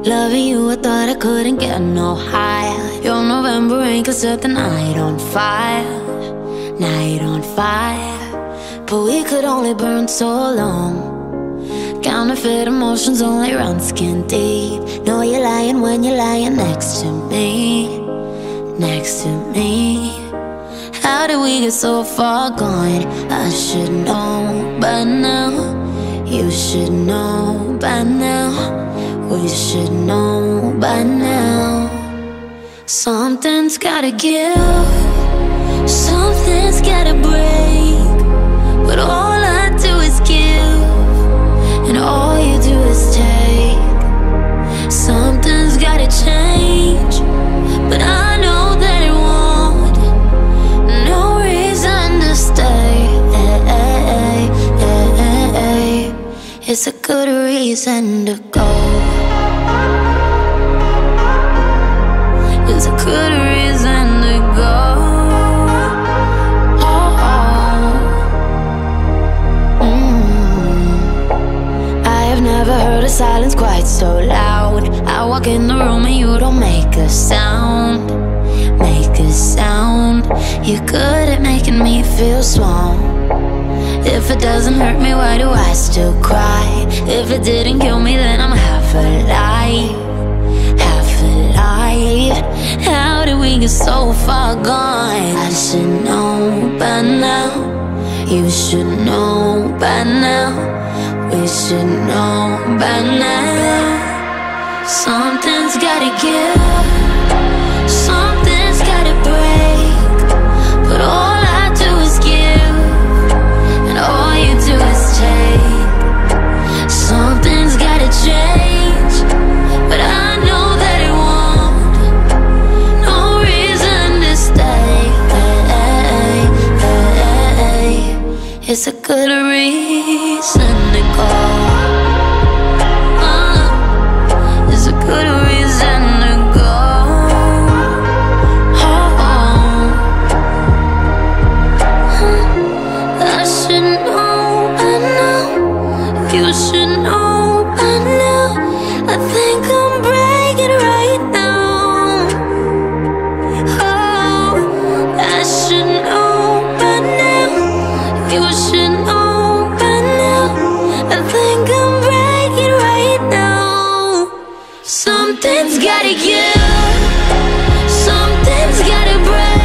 Loving you, I thought I couldn't get no higher. Your November rain could set the night on fire. Night on fire. But we could only burn so long. Counterfeit emotions only run skin deep. Know you're lying when you're lying next to me. Next to me. How did we get so far gone? I should know by now. You should know by now. We should know by now. Something's gotta give. Something's gotta break. But all I do is give, and all you do is take. Something's gotta change, but I know that it won't. No reason to stay. It's a good reason to go. It's a good reason to go. I have never heard a silence quite so loud. I walk in the room and you don't make a sound. Make a sound. You're good at making me feel small. If it doesn't hurt me, why do I still cry? If it didn't kill me, then I'm half alive. Half alive. How did we get so far gone? I should know by now. You should know by now. We should know by now. Something's gotta give. Something's gotta break. But all I do is give, and all you do is take. Something's gotta change, but I know that it won't. No reason to stay. It's a good reason to go. It's a good reason to go. I should know by now. You should know by now. I think I'm breaking right now. Oh, I should know by now. You should know by now. I think I'm breaking right now. Something's gotta give. Something's gotta break.